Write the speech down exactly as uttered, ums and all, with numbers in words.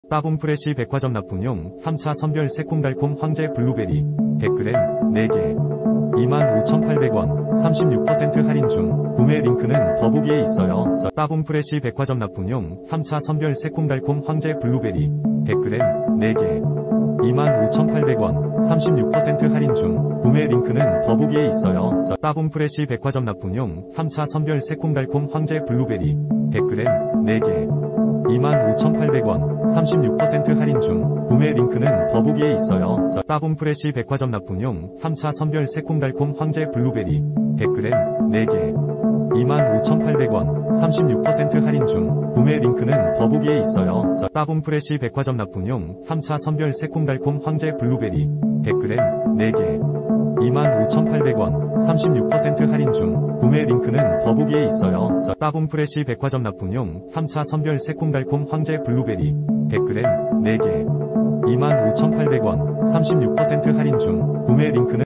따봉 프레시 백화점 납품용 삼 차 선별 새콤달콤 황제 블루베리 백 그램 네 개 이만 오천팔백 원 삼십육 퍼센트 할인 중. 구매 링크는 더보기에 있어요. 따봉 프레시 백화점 납품용 삼 차 선별 새콤달콤 황제 블루베리 백 그램 네 개 이만 오천팔백 원 삼십육 퍼센트 할인 중. 구매 링크는 더보기에 있어요. 따봉 프레시 백화점 납품용 삼 차 선별 새콤달콤 황제 블루베리 백 그램 네 개 이만 오천팔백 원 삼십육 퍼센트 할인 중. 구매 링크는 더보기에 있어요. 따봉 프레시 백화점 납품용 삼 차 선별 새콤달콤 황제 블루베리 백 그램 네 개 이만 오천팔백 원 삼십육 퍼센트 할인 중. 구매 링크는 더보기에 있어요. 따봉 프레시 백화점 납품용 삼 차 선별 새콤달콤 황제 블루베리 백 그램 네 개 이만 오천팔백 원 삼십육 퍼센트 할인 중. 구매 링크는 더보기에 있어요. 따봉 프레시 백화점 납품용 삼 차 선별 새콤달콤 황제 블루베리 백 그램 네 개 이만 오천팔백 원 삼십육 퍼센트 할인 중. 구매 링크는